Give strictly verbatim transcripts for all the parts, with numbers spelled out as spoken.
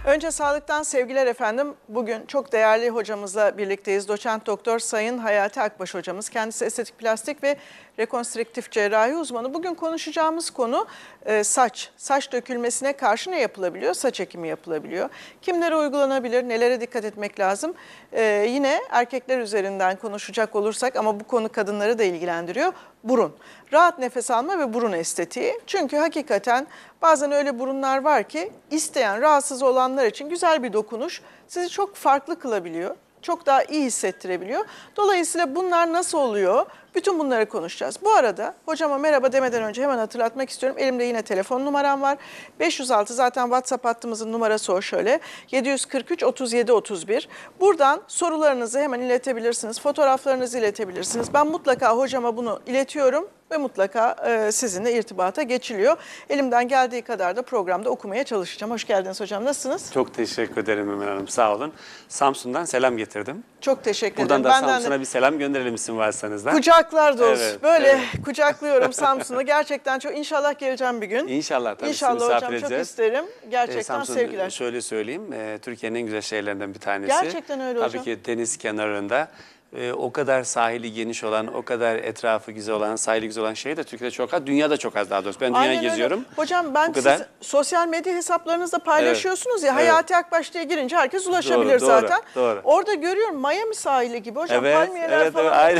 Önce sağlıktan sevgiler efendim. Bugün çok değerli hocamızla birlikteyiz. Doçent Doktor Sayın Hayati Akbaş hocamız. Kendisi estetik plastik ve rekonstrüktif cerrahi uzmanı. Bugün konuşacağımız konu e, saç. Saç dökülmesine karşı ne yapılabiliyor? Saç ekimi yapılabiliyor. Kimlere uygulanabilir? Nelere dikkat etmek lazım? E, yine erkekler üzerinden konuşacak olursak ama bu konu kadınları da ilgilendiriyor. Burun. Rahat nefes alma ve burun estetiği. Çünkü hakikaten bazen öyle burunlar var ki isteyen, rahatsız olanlar için güzel bir dokunuş sizi çok farklı kılabiliyor. Çok daha iyi hissettirebiliyor. Dolayısıyla bunlar nasıl oluyor? Bütün bunları konuşacağız. Bu arada hocama merhaba demeden önce hemen hatırlatmak istiyorum. Elimde yine telefon numaram var. beş yüz altı zaten WhatsApp hattımızın numarası o şöyle. yedi yüz kırk üç otuz yedi otuz bir. Buradan sorularınızı hemen iletebilirsiniz. Fotoğraflarınızı iletebilirsiniz. Ben mutlaka hocama bunu iletiyorum ve mutlaka e, sizinle irtibata geçiliyor. Elimden geldiği kadar da programda okumaya çalışacağım. Hoş geldiniz hocam. Nasılsınız? Çok teşekkür ederim Ömer Hanım. Sağ olun. Samsun'dan selam getirdim. Çok teşekkür Buradan ederim. da Benden Samsun'a de... bir selam gönderelim isim varsanız da. Kucaklar dolusu. Evet, Böyle evet. kucaklıyorum Samsun'u. Gerçekten çok inşallah geleceğim bir gün. İnşallah tabii İnşallah sizi misafir hocam çok edeceğiz. isterim. Gerçekten Ee, Samsun, sevgiler. şöyle söyleyeyim, e, Türkiye'nin en güzel şehirlerinden bir tanesi. Gerçekten öyle tabii hocam. Tabii ki deniz kenarında. E, o kadar sahili geniş olan, o kadar etrafı güzel olan, sahili güzel olan şehir de Türkiye'de çok az, dünyada çok az daha doğrusu. Ben dünyayı Aynen öyle. geziyorum. Hocam ben Bu kadar... siz sosyal medya hesaplarınızda paylaşıyorsunuz ya. Evet. Hayati Akbaş diye girince herkes ulaşabilir Doğru, doğru, zaten. doğru. Orada görüyorum Miami sahili gibi hocam, Evet, palmiyeler evet, falan. evet, aynen.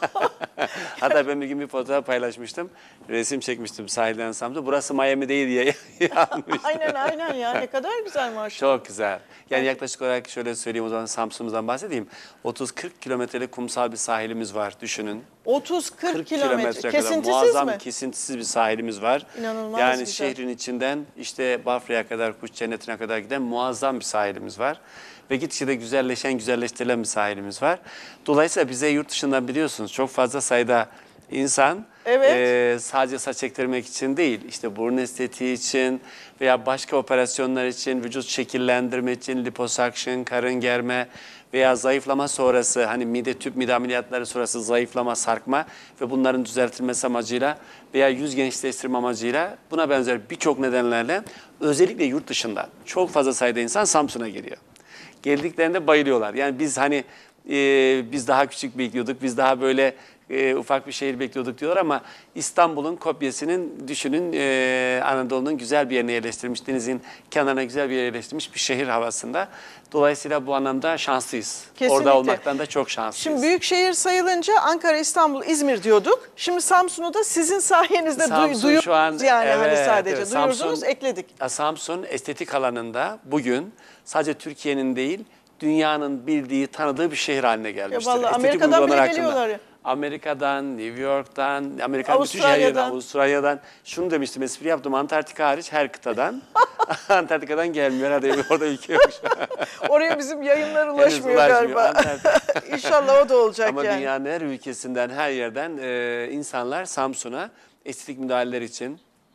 Hatta ben bir gün bir fotoğraf paylaşmıştım. Resim çekmiştim sahilden Samsun'da. Burası Miami değil diye yazmıştım. Aynen aynen ya, ne kadar güzel maşallah. Çok güzel. Yani yaklaşık olarak şöyle söyleyeyim, o zaman Samsun'umuzdan bahsedeyim. otuz kırk kilometrelik kumsal bir sahilimiz var, düşünün. otuz kırk kilometre. kadar Kesintisiz muazzam, mi? kesintisiz bir sahilimiz var. İnanılmaz yani güzel. şehrin içinden işte Bafra'ya kadar, Kuş Cenneti'ne kadar giden muazzam bir sahilimiz var. Ve gittikçe de güzelleşen, güzelleştirilen bir sahilimiz var. Dolayısıyla bize yurt dışından biliyorsunuz çok fazla sayıda insan Evet. e, sadece saç ektirmek için değil, işte burun estetiği için veya başka operasyonlar için, vücut şekillendirme için, liposuction, karın germe veya zayıflama sonrası, hani mide tüp mide ameliyatları sonrası zayıflama, sarkma ve bunların düzeltilmesi amacıyla veya yüz gençleştirme amacıyla, buna benzer birçok nedenlerle özellikle yurt dışında çok fazla sayıda insan Samsun'a geliyor. Geldiklerinde bayılıyorlar. Yani biz hani e, biz daha küçük bekliyorduk, biz daha böyle e, ufak bir şehir bekliyorduk diyorlar ama İstanbul'un kopyasının, düşünün, e, Anadolu'nun güzel bir yerine yerleştirilmiş, denizin kenarına güzel bir yere yerleştirilmiş bir şehir havasında. Dolayısıyla bu anlamda şanslıyız. Kesinlikle. Orada olmaktan da çok şanslıyız. Şimdi büyük şehir sayılınca Ankara, İstanbul, İzmir diyorduk. Şimdi Samsun'u da sizin sayenizde Samsun duyuyoruz şu an, yani evet, hani sadece evet. duyurdunuz, Samsun, ekledik. Samsun estetik alanında bugün sadece Türkiye'nin değil, dünyanın bildiği, tanıdığı bir şehir haline gelmiştir. Ya vallahi Estetik Amerika'dan uygulamalar bile geliyorlar ya. Amerika'dan, New York'tan, Amerika'nın bütün Avustralya'dan. şehirlerinden, Avustralya'dan. Şunu demiştim, espri yaptım, Antarktika hariç her kıtadan. Antarktika'dan gelmiyor, hadi orada ülke yok. Oraya bizim yayınlar Henüz ulaşmıyor ulaşmıyor, galiba. İnşallah o da olacak Ama yani. dünyanın her ülkesinden, her yerden e, insanlar Samsun'a estetik müdahaleler için,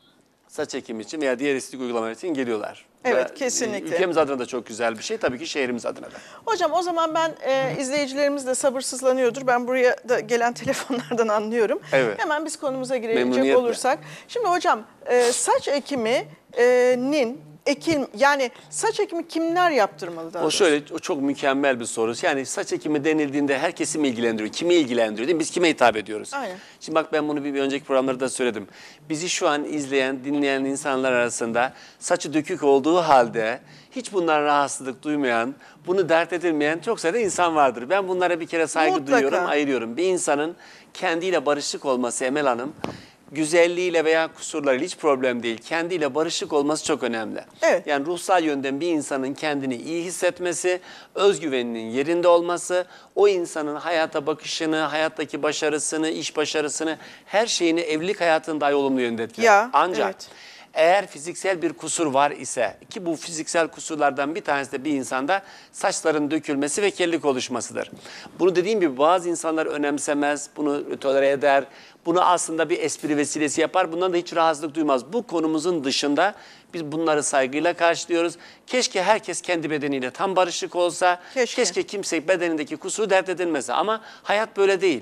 saç ekimi için veya diğer estetik uygulamalar için geliyorlar. Evet, Ve kesinlikle. Ülkemiz adına da çok güzel bir şey, tabii ki şehrimiz adına da. Hocam o zaman ben e, izleyicilerimiz de sabırsızlanıyordur. Ben buraya da gelen telefonlardan anlıyorum. Evet. Hemen biz konumuza girecek Memnuniyetle. olursak. Şimdi hocam e, saç ekiminin ekim yani saç ekimi kimler yaptırmalı daha O doğrusu? şöyle, o çok mükemmel bir soru. Yani saç ekimi denildiğinde herkesi mi ilgilendiriyor? Kimi ilgilendiriyor değil mi? Biz kime hitap ediyoruz? Aynen. Şimdi bak, ben bunu bir, bir önceki programlarda da söyledim. Bizi şu an izleyen, dinleyen insanlar arasında saçı dökük olduğu halde hiç bundan rahatsızlık duymayan, bunu dert edilmeyen çok sayıda insan vardır. Ben bunlara bir kere saygı Mutlaka. duyuyorum, ayırıyorum. Bir insanın kendiyle barışık olması, Emel Hanım, güzelliğiyle veya kusurlarıyla hiç problem değil. Kendiyle barışık olması çok önemli. Evet. Yani ruhsal yönden bir insanın kendini iyi hissetmesi, özgüveninin yerinde olması, o insanın hayata bakışını, hayattaki başarısını, iş başarısını, her şeyini evlilik hayatını dahi olumlu yönde etkiler. Ya, Ancak evet. eğer fiziksel bir kusur var ise, ki bu fiziksel kusurlardan bir tanesi de bir insanda saçların dökülmesi ve kellik oluşmasıdır. Bunu dediğim gibi bazı insanlar önemsemez, bunu tolere eder, bunu aslında bir espri vesilesi yapar, bundan da hiç rahatsızlık duymaz. Bu konumuzun dışında biz bunları saygıyla karşılıyoruz. Keşke herkes kendi bedeniyle tam barışık olsa, Keşke. keşke kimse bedenindeki kusuru dert edilmese ama hayat böyle değil.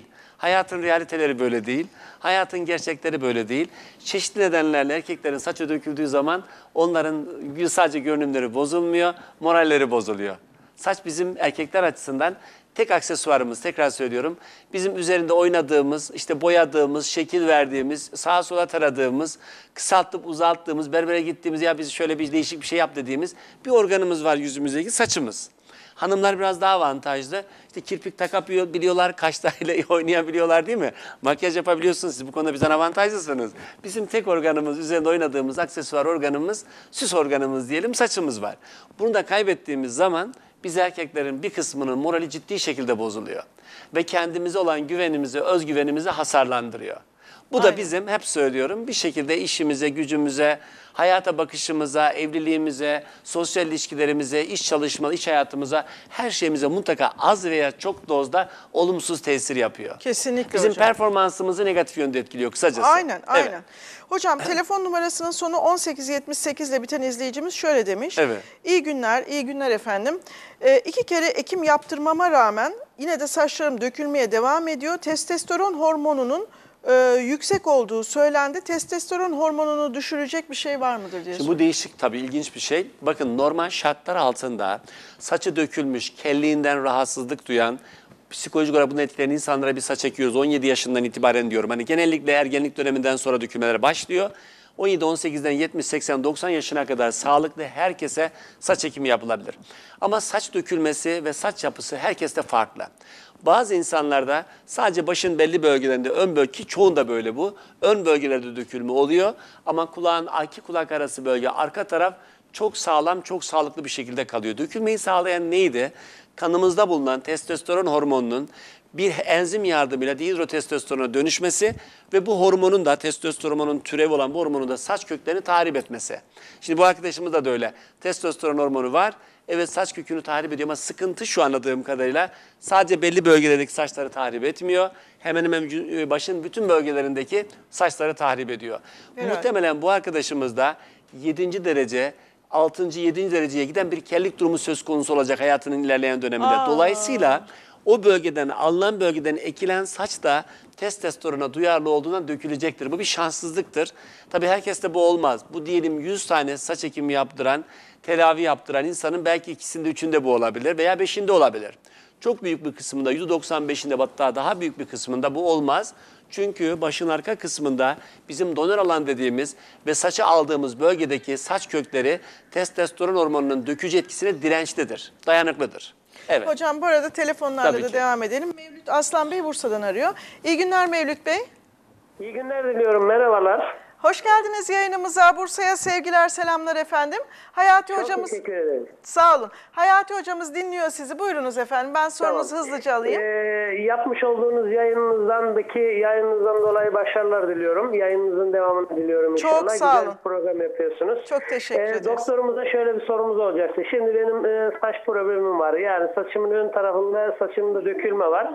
Hayatın realiteleri böyle değil. Hayatın gerçekleri böyle değil. Çeşitli nedenlerle erkeklerin saçı döküldüğü zaman onların sadece görünümleri bozulmuyor, moralleri bozuluyor. Saç bizim erkekler açısından tek aksesuarımız, tekrar söylüyorum. Bizim üzerinde oynadığımız, işte boyadığımız, şekil verdiğimiz, sağa sola taradığımız, kısaltıp uzalttığımız, berbere gittiğimiz ya biz şöyle bir değişik bir şey yap dediğimiz bir organımız var yüzümüzdeki, saçımız. Hanımlar biraz daha avantajlı. İşte kirpik takabiliyorlar, kaşlarıyla oynayabiliyorlar değil mi? Makyaj yapabiliyorsunuz. Siz bu konuda bizden avantajlısınız. Bizim tek organımız, üzerinde oynadığımız aksesuar organımız, süs organımız diyelim, saçımız var. Bunu da kaybettiğimiz zaman biz erkeklerin bir kısmının morali ciddi şekilde bozuluyor. Ve kendimize olan güvenimizi, özgüvenimizi hasarlandırıyor. Bu da Aynen. bizim, hep söylüyorum, bir şekilde işimize, gücümüze, hayata bakışımıza, evliliğimize, sosyal ilişkilerimize, iş çalışma, iş hayatımıza, her şeyimize mutlaka az veya çok dozda olumsuz tesir yapıyor. Kesinlikle Bizim hocam. performansımızı negatif yönde etkiliyor kısacası. Aynen, aynen. Evet. Hocam telefon numarasının sonu on sekiz yetmiş sekiz ile biten izleyicimiz şöyle demiş. Evet. İyi günler, iyi günler efendim. Ee, iki kere ekim yaptırmama rağmen yine de saçlarım dökülmeye devam ediyor. Testosteron hormonunun e, yüksek olduğu söylendi. Testosteron hormonunu düşürecek bir şey var mıdır diye Şimdi bu değişik tabii, ilginç bir şey. Bakın, normal şartlar altında saçı dökülmüş, kelliğinden rahatsızlık duyan, psikolojik olarak bunu etkileyen insanlara bir saç ekiyoruz. on yedi yaşından itibaren diyorum. Hani genellikle ergenlik döneminden sonra dökülmeler başlıyor. on yedi on sekizden yetmiş seksen doksan yaşına kadar sağlıklı herkese saç ekimi yapılabilir. Ama saç dökülmesi ve saç yapısı herkeste farklı. Bazı insanlarda sadece başın belli bölgelerinde, ön bölge, ki çoğunda böyle bu, ön bölgelerde dökülme oluyor. Ama kulağın iki kulak arası bölge, arka taraf çok sağlam, çok sağlıklı bir şekilde kalıyor. Dökülmeyi sağlayan neydi? Kanımızda bulunan testosteron hormonunun bir enzim yardımıyla dihidrotestosterona dönüşmesi ve bu hormonun da, testosteronun türevi olan bu hormonun da saç köklerini tahrip etmesi. Şimdi bu arkadaşımızda da öyle. Testosteron hormonu var. Evet, saç kökünü tahrip ediyor ama sıkıntı şu, anladığım kadarıyla sadece belli bölgelerdeki saçları tahrip etmiyor. Hemen hemen başın bütün bölgelerindeki saçları tahrip ediyor. Evet. Muhtemelen bu arkadaşımız da yedinci derece, altıncı yedinci dereceye giden bir kellik durumu söz konusu olacak hayatının ilerleyen döneminde. Aa. Dolayısıyla o bölgeden, alınan bölgeden ekilen saç da testosterona duyarlı olduğundan dökülecektir. Bu bir şanssızlıktır. Tabii herkeste bu olmaz. Bu diyelim yüz tane saç ekimi yaptıran, tedavi yaptıran insanın belki ikisinde, üçünde bu olabilir veya beşinde olabilir. Çok büyük bir kısmında, yüzde doksan beşinde, hatta daha büyük bir kısmında bu olmaz. Çünkü başın arka kısmında bizim donör alan dediğimiz ve saçı aldığımız bölgedeki saç kökleri testosteron hormonunun dökücü etkisine dirençlidir, dayanıklıdır. Evet. Hocam bu arada telefonlarla Tabii da ki. devam edelim. Mevlüt Aslan Bey Bursa'dan arıyor. İyi günler Mevlüt Bey. İyi günler diliyorum. Merhabalar. Hoş geldiniz yayınımıza. Bursa'ya sevgiler, selamlar efendim. Hayati Çok hocamız, teşekkür ederim. sağ olun. Hayati hocamız dinliyor sizi. Buyurunuz efendim. Ben sorunuzu Tamam. hızlıca alayım. Ee, yapmış olduğunuz yayınınızdaki yayınınızdan dolayı başarılar diliyorum. Yayınınızın devamını diliyorum Çok inşallah. sağ Güzel olun. bir program yapıyorsunuz. Çok teşekkür Ee, ederiz. Doktorumuza şöyle bir sorumuz olacaktı. Şimdi benim e, saç problemim var. Yani saçımın ön tarafında saçımda dökülme var.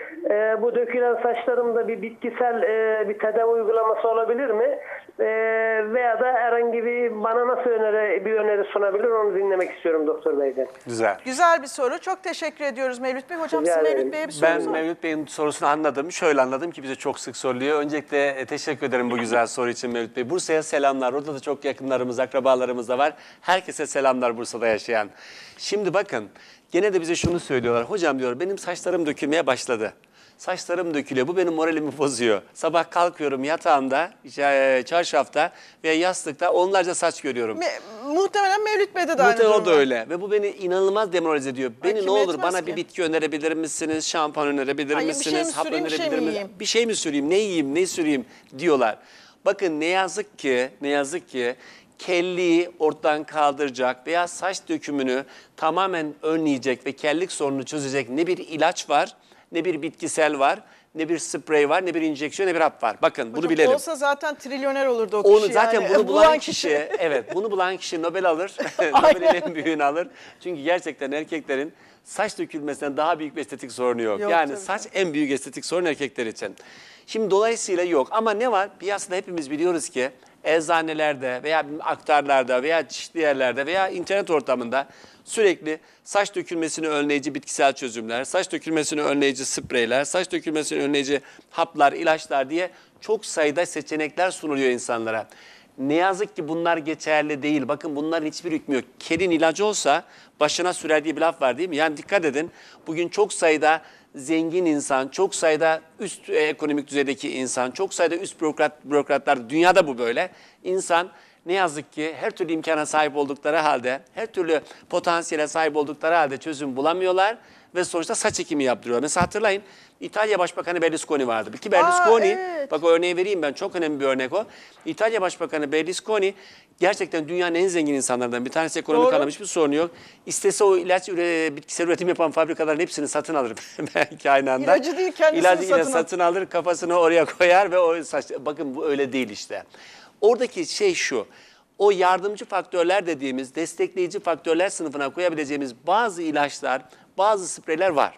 E, bu dökülen saçlarımda bir bitkisel e, bir tedavi uygulaması olabilir mi? E, veya da herhangi bir, bana nasıl öneri, bir öneri sunabilir, onu dinlemek istiyorum Doktor Bey'den. Güzel. Güzel bir soru. Çok teşekkür ediyoruz Mevlüt Bey. Hocam Rica sizin ederim. Mevlüt Bey'e bir Ben sorunuz var. Mevlüt Bey'in sorusunu anladım. Şöyle anladım ki bize çok sık soruluyor. Öncelikle e, teşekkür ederim bu güzel soru için Mevlüt Bey. Bursa'ya selamlar. Orada da çok yakınlarımız, akrabalarımız da var. Herkese selamlar Bursa'da yaşayan. Şimdi bakın, gene de bize şunu söylüyorlar. Hocam diyor, benim saçlarım dökülmeye başladı. Saçlarım dökülüyor. Bu benim moralimi bozuyor. Sabah kalkıyorum yatağımda, e, çarşafta veya yastıkta onlarca saç görüyorum. Me- muhtemelen Mevlüt Bey'de de aynı Muhtemelen o durum da var. öyle ve bu beni inanılmaz demoralize ediyor. Beni kim ne olur etmez bana ki? bir bitki önerebilir misiniz? Şampuan önerebilir Ay, bir şey misiniz? mi Hap süreyim, bir şey önerebilir mi mi- yiyeyim? Bir şey mi süreyim? Ne yiyeyim? Ne süreyim? Diyorlar. Bakın, ne yazık ki, ne yazık ki kelliği ortadan kaldıracak veya saç dökümünü tamamen önleyecek ve kellik sorununu çözecek ne bir ilaç var, ne bir bitkisel var, ne bir sprey var, ne bir enjeksiyon, ne bir hap var. Bakın, bunu Hocam, bilelim. olsa zaten trilyoner olurdu o kişi. Onu zaten yani. bunu bulan kişi, evet, bunu bulan kişi Nobel alır. Nobel'in en büyüğünü alır. Çünkü gerçekten erkeklerin saç dökülmesinden daha büyük bir estetik sorunu yok. Yok, yani tabii saç en büyük estetik sorun erkekler için. Şimdi dolayısıyla yok ama ne var? Piyasada hepimiz biliyoruz ki eczanelerde veya aktarlarda veya çeşitli yerlerde veya internet ortamında sürekli saç dökülmesini önleyici bitkisel çözümler, saç dökülmesini önleyici spreyler, saç dökülmesini önleyici haplar, ilaçlar diye çok sayıda seçenekler sunuluyor insanlara. Ne yazık ki bunlar geçerli değil. Bakın bunların hiçbir hükmü yok. Kelin ilacı olsa başına sürer diye bir laf var değil mi? Yani dikkat edin. Bugün çok sayıda zengin insan, çok sayıda üst ekonomik düzeydeki insan, çok sayıda üst bürokrat, bürokratlar, dünyada bu böyle. İnsan ne yazık ki her türlü imkana sahip oldukları halde, her türlü potansiyele sahip oldukları halde çözüm bulamıyorlar ve sonuçta saç ekimi yaptırıyorlar. Mesela hatırlayın, İtalya Başbakanı Berlusconi vardı. Ki Berlusconi, Aa, evet. bak o örneği vereyim ben, çok önemli bir örnek o. İtalya Başbakanı Berlusconi gerçekten dünyanın en zengin insanlarından bir tanesi, ekonomik Doğru. anlamda hiçbir sorunu yok. İstese o ilaç, üre, bitkisel üretim yapan fabrikaların hepsini satın alır belki aynı anda. İlacı değil, kendisini İlacı satın ile al- satın alır, kafasını oraya koyar ve o saç... Bakın bu öyle değil işte. Oradaki şey şu, o yardımcı faktörler dediğimiz, destekleyici faktörler sınıfına koyabileceğimiz bazı ilaçlar, bazı spreyler var.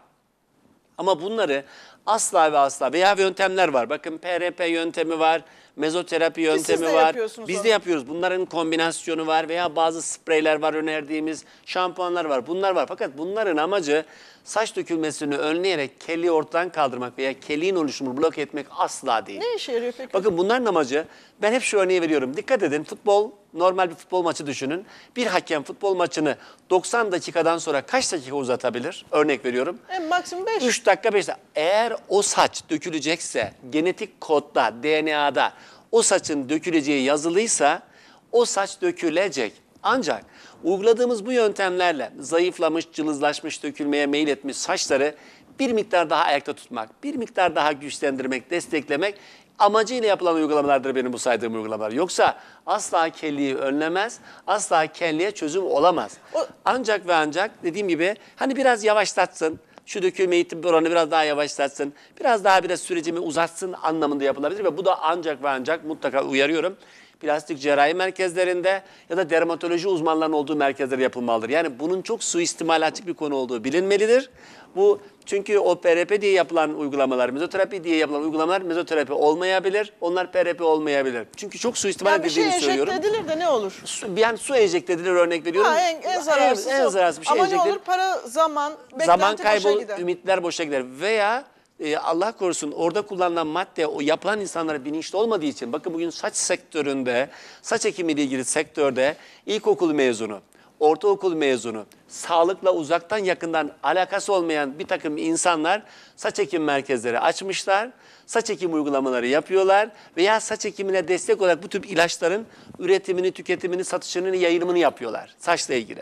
Ama bunları asla ve asla veya yöntemler var. Bakın P R P yöntemi var, mezoterapi siz de yöntemi var. yapıyorsunuz Biz onu. de yapıyoruz. Bunların kombinasyonu var veya bazı spreyler var önerdiğimiz, şampuanlar var. Bunlar var. Fakat bunların amacı saç dökülmesini önleyerek keliği ortadan kaldırmak veya keliğin oluşumunu bloke etmek asla değil. Ne işe yarıyor peki? Bakın bunların amacı, ben hep şu örneği veriyorum. Dikkat edin, futbol, normal bir futbol maçı düşünün. Bir hakem futbol maçını doksan dakikadan sonra kaç dakika uzatabilir? Örnek veriyorum. En maksimum beş. üç dakika beş dakika. Eğer o saç dökülecekse, genetik kodda, D N A'da o saçın döküleceği yazılıysa o saç dökülecek. Ancak uyguladığımız bu yöntemlerle zayıflamış, cılızlaşmış, dökülmeye meyil etmiş saçları bir miktar daha ayakta tutmak, bir miktar daha güçlendirmek, desteklemek amacıyla yapılan uygulamalardır benim bu saydığım uygulamalar. Yoksa asla kelliği önlemez, asla kelliğe çözüm olamaz. O- Ancak ve ancak dediğim gibi hani biraz yavaşlatsın, şu dökülme eğitim oranı biraz daha yavaşlatsın, biraz daha biraz sürecimi uzatsın anlamında yapılabilir ve bu da ancak ve ancak mutlaka uyarıyorum. Plastik cerrahi merkezlerinde ya da dermatoloji uzmanlarının olduğu merkezlerde yapılmalıdır. Yani bunun çok suistimale açık bir konu olduğu bilinmelidir. Bu çünkü o P R P diye yapılan uygulamalar, mezoterapi diye yapılan uygulamalar mezoterapi olmayabilir. Onlar P R P olmayabilir. Çünkü çok suistimal Yani bir şey edildiğini söylüyorum. enjekte edilir de ne olur? Su, yani su enjekte edilir örnek veriyorum. Ha, en, en zararsız en, en o. zararsız bir şey Ama ne enjekte olur? Para, zaman, beklenti Zaman boşa kaybı, gider. ümitler boşa gider. Veya e, Allah korusun orada kullanılan madde o yapılan insanlara bilinçli olmadığı için, bakın bugün saç sektöründe, saç ekimiyle ilgili sektörde ilkokul mezunu, ortaokul mezunu, sağlıkla uzaktan yakından alakası olmayan bir takım insanlar saç ekim merkezleri açmışlar. Saç ekim uygulamaları yapıyorlar veya saç ekimine destek olarak bu tür ilaçların üretimini, tüketimini, satışını, yayılımını yapıyorlar saçla ilgili.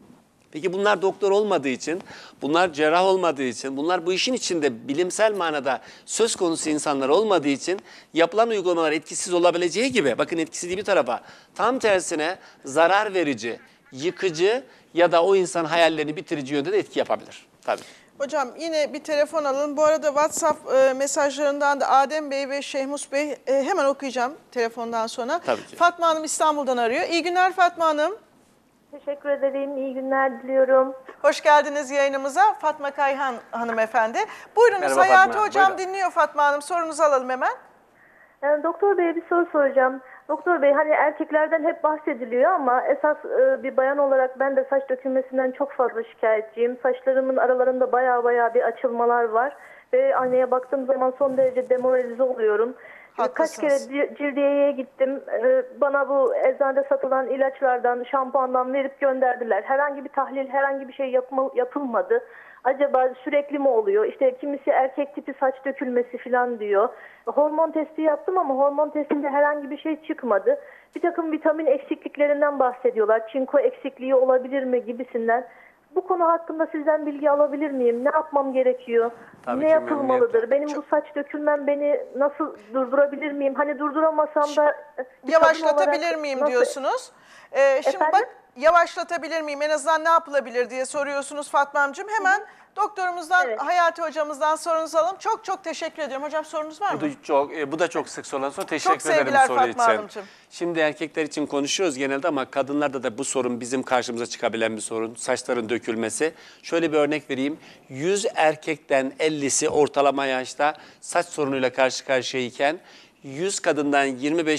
Peki bunlar doktor olmadığı için, bunlar cerrah olmadığı için, bunlar bu işin içinde bilimsel manada söz konusu insanlar olmadığı için yapılan uygulamalar etkisiz olabileceği gibi, bakın etkisiz bir tarafa, tam tersine zarar verici, yıkıcı ya da o insan hayallerini bitirici yönde de etki yapabilir. Tabii. Hocam yine bir telefon alın. Bu arada WhatsApp e, mesajlarından da Adem Bey ve Şehmus Bey e, hemen okuyacağım telefondan sonra. Tabii ki. Fatma Hanım İstanbul'dan arıyor. İyi günler Fatma Hanım. Teşekkür ederim. İyi günler diliyorum. Hoş geldiniz yayınımıza. Fatma Kayhan hanımefendi. Buyurunuz, Merhaba Hayati Fatma Hanım, Hocam buyurun. dinliyor Fatma Hanım. Sorunuzu alalım hemen. Yani doktor Bey'e bir soru soracağım. Doktor Bey, hani erkeklerden hep bahsediliyor ama esas e, bir bayan olarak ben de saç dökülmesinden çok fazla şikayetçiyim. Saçlarımın aralarında baya baya bir açılmalar var. Ve aynaya baktığım zaman son derece demoralize oluyorum. Kaç kere Haklısınız. ci- cildiyeye gittim. Ee, Bana bu eczanede satılan ilaçlardan, şampuandan verip gönderdiler. Herhangi bir tahlil, herhangi bir şey yapma- yapılmadı. Acaba sürekli mi oluyor? İşte kimisi erkek tipi saç dökülmesi falan diyor. Hormon testi yaptım ama hormon testinde herhangi bir şey çıkmadı. Bir takım vitamin eksikliklerinden bahsediyorlar. Çinko eksikliği olabilir mi gibisinden. Bu konu hakkında sizden bilgi alabilir miyim? Ne yapmam gerekiyor? Tabii ne ki, yapılmalıdır? memnuniyetle. Benim bu saç dökülmem beni nasıl durdurabilir miyim? Hani durduramasam da bir Yavaşlatabilir kadın olarak miyim nasıl- diyorsunuz. Ee, şimdi Efendim? bak, yavaşlatabilir miyim? En azından ne yapılabilir diye soruyorsunuz Fatma Hanımcığım. Hemen doktorumuzdan, Evet. Hayati hocamızdan sorunuzu alalım. Çok çok teşekkür ediyorum. Hocam sorunuz var mı? Bu da çok, e, bu da çok sık sorulan soru. Teşekkür Çok ederim sevgiler soru Fatma için. Hanımcığım. Şimdi erkekler için konuşuyoruz genelde ama kadınlarda da bu sorun bizim karşımıza çıkabilen bir sorun. Saçların dökülmesi. Şöyle bir örnek vereyim. yüz erkekten ellisi ortalama yaşta saç sorunuyla karşı karşıyayken yüz kadından yirmi beşi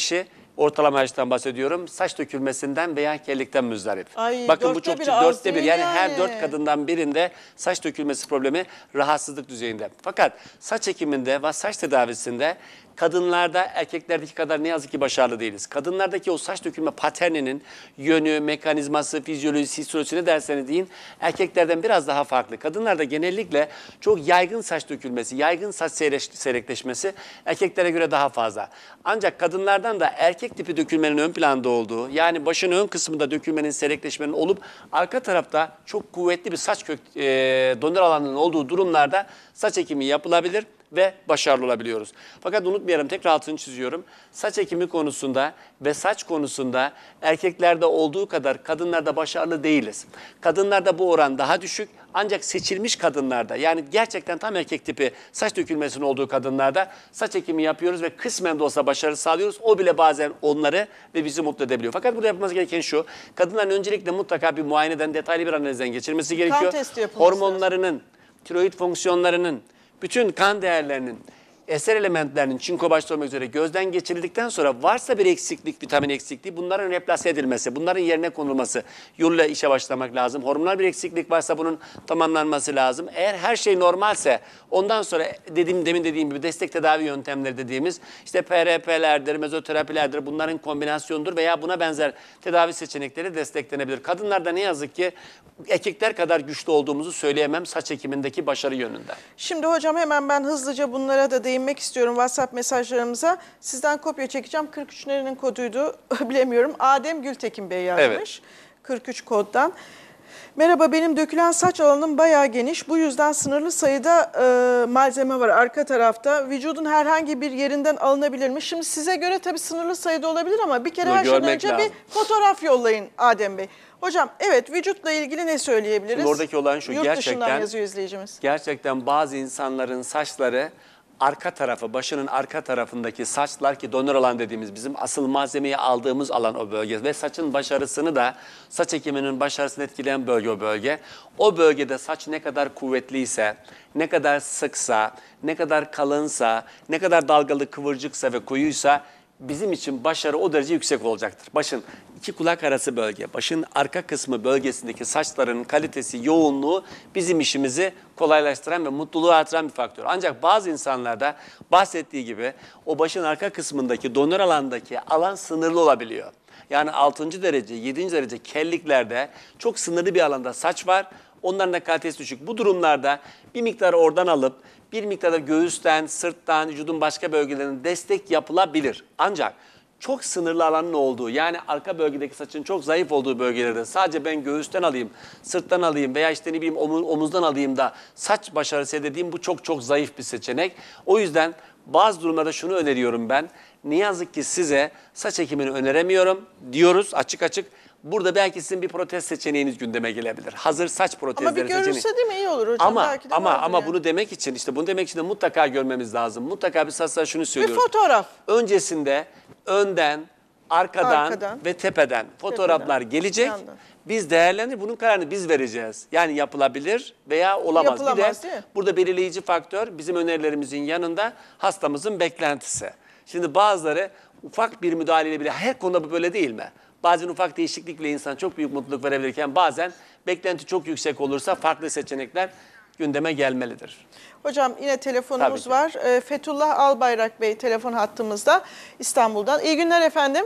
ortalama yaştan bahsediyorum. Saç dökülmesinden veya kellikten müzdarip. Ay, Bakın bu dörtte çok bir ciddi. az Dörtte bir. değil Yani, yani. her dört kadından birinde saç dökülmesi problemi rahatsızlık düzeyinde. Fakat saç ekiminde ve saç tedavisinde kadınlarda erkeklerdeki kadar ne yazık ki başarılı değiliz. Kadınlardaki o saç dökülme paterninin yönü, mekanizması, fizyolojisi, histolojisi ne derseniz deyin erkeklerden biraz daha farklı. Kadınlarda genellikle çok yaygın saç dökülmesi, yaygın saç seyrekleşmesi erkeklere göre daha fazla. Ancak kadınlardan da erkek tipi dökülmenin ön planda olduğu, yani başın ön kısmında dökülmenin, seyrekleşmenin olup arka tarafta çok kuvvetli bir saç kök, e, donör alanının olduğu durumlarda saç ekimi yapılabilir ve başarılı olabiliyoruz. Fakat unutmayalım, tekrar altını çiziyorum. Saç ekimi konusunda ve saç konusunda erkeklerde olduğu kadar kadınlarda başarılı değiliz. Kadınlarda bu oran daha düşük, ancak seçilmiş kadınlarda, yani gerçekten tam erkek tipi saç dökülmesinin olduğu kadınlarda saç ekimi yapıyoruz ve kısmen de olsa başarı sağlıyoruz. O bile bazen onları ve bizi mutlu edebiliyor. Fakat burada yapılması gereken şu: kadınların öncelikle mutlaka bir muayeneden, detaylı bir analizden geçirmesi gerekiyor. testi yapılması Hormonlarının, tiroid fonksiyonlarının, bütün kan değerlerinin, eser elementlerinin, çinko başta olmak üzere gözden geçirildikten sonra varsa bir eksiklik, vitamin eksikliği, bunların replase edilmesi, bunların yerine konulması yoluyla işe başlamak lazım. Hormonal bir eksiklik varsa bunun tamamlanması lazım. Eğer her şey normalse ondan sonra dediğim, demin dediğim gibi destek tedavi yöntemleri dediğimiz işte P R P'lerdir, mezoterapilerdir, bunların kombinasyonudur veya buna benzer tedavi seçenekleri desteklenebilir. Kadınlarda ne yazık ki erkekler kadar güçlü olduğumuzu söyleyemem saç ekimindeki başarı yönünde. Şimdi hocam hemen ben hızlıca bunlara da değinmek istiyorum WhatsApp mesajlarımıza. Sizden kopya çekeceğim. kırk üç nerenin koduydu bilemiyorum. Adem Gültekin Bey yazmış. Evet. kırk üç koddan. Merhaba, benim dökülen saç alanım bayağı geniş. Bu yüzden sınırlı sayıda e, malzeme var arka tarafta. Vücudun herhangi bir yerinden alınabilir mi? Şimdi size göre tabii sınırlı sayıda olabilir ama bir kere Bunu her şeyden görmek önce lazım. bir fotoğraf yollayın Adem Bey. Hocam evet, vücutla ilgili ne söyleyebiliriz? Şimdi oradaki olan şu: Yurt gerçekten, dışından yazıyor izleyicimiz. Gerçekten bazı insanların saçları arka tarafı, başının arka tarafındaki saçlar, ki donör alan dediğimiz bizim asıl malzemeyi aldığımız alan o bölge ve saçın başarısını da, saç ekiminin başarısını etkileyen bölge o bölge. O bölgede saç ne kadar kuvvetliyse, ne kadar sıksa, ne kadar kalınsa, ne kadar dalgalı, kıvırcıksa ve koyuysa bizim için başarı o derece yüksek olacaktır. Başın iki kulak arası bölge, başın arka kısmı bölgesindeki saçların kalitesi, yoğunluğu bizim işimizi kolaylaştıran ve mutluluğu artıran bir faktör. Ancak bazı insanlarda bahsettiği gibi o başın arka kısmındaki donör alandaki alan sınırlı olabiliyor. Yani altıncı derece, yedinci derece kelliklerde çok sınırlı bir alanda saç var. Onların da kalitesi düşük. Bu durumlarda bir miktar oradan alıp bir miktar da göğüsten, sırttan, vücudun başka bölgelerine destek yapılabilir. Ancak çok sınırlı alanın olduğu, yani arka bölgedeki saçın çok zayıf olduğu bölgelerde sadece ben göğüsten alayım, sırttan alayım veya işte ne bileyim omuzdan alayım da saç başarısı elde edeyim, bu çok çok zayıf bir seçenek. O yüzden bazı durumlarda şunu öneriyorum ben. Ne yazık ki size saç ekimini öneremiyorum diyoruz açık açık. Burada belki sizin bir protez seçeneğiniz gündeme gelebilir. Hazır saç protezleri Ama bir görülse seçeneği. değil mi iyi olur hocam? Ama Belki de ama vardır ama yani. bunu demek için işte bunu demek için de mutlaka görmemiz lazım. Mutlaka bir saçlar şunu Bir söylüyoruz. fotoğraf. Öncesinde önden, arkadan, Arkadan. ve tepeden fotoğraflar gelecek. Yandan. Biz değerlendir, bunun kararını biz vereceğiz. Yani yapılabilir veya olamaz. Yapılamaz, bir değil de mi? burada belirleyici faktör bizim önerilerimizin yanında hastamızın beklentisi. Şimdi bazıları ufak bir müdahaleyle bile, her konuda bu böyle değil mi? Bazen ufak değişiklikle insan çok büyük mutluluk verebilirken bazen beklenti çok yüksek olursa farklı seçenekler gündeme gelmelidir. Hocam yine telefonumuz Tabii var. E, Fethullah Albayrak Bey telefon hattımızda İstanbul'dan. İyi günler efendim.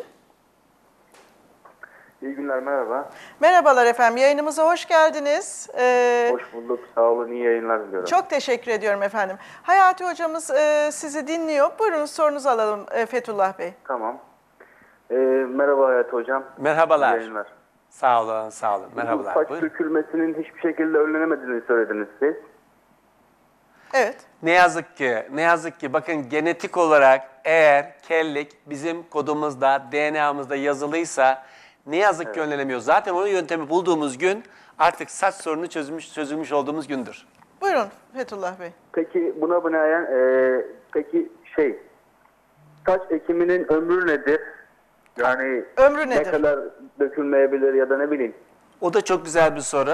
İyi günler, merhaba. Merhabalar efendim. Yayınımıza hoş geldiniz. Ee, Hoş bulduk, sağ olun, iyi yayınlar diliyorum. çok teşekkür ediyorum efendim. Hayati hocamız e, sizi dinliyor. Buyurun sorunuzu alalım e, Fethullah Bey. Tamam. Ee, merhaba Hayat Hocam. Merhabalar. İyi yayınlar. Sağ olun, sağ olun. Bu Merhabalar. saç Buyurun. dökülmesinin hiçbir şekilde önlenemediğini söylediniz siz. Evet. Ne yazık ki, ne yazık ki bakın, genetik olarak eğer kellik bizim kodumuzda, D N A'mızda yazılıysa ne yazık Evet. ki önlenemiyor. Zaten onun yöntemi bulduğumuz gün artık saç sorunu çözülmüş, çözülmüş olduğumuz gündür. Buyurun Fethullah Bey. Peki buna binaen, e, peki şey, saç ekiminin ömrü nedir? Yani Ömrü ne nedir? kadar dökülmeyebilir ya da ne bileyim. O da çok güzel bir soru.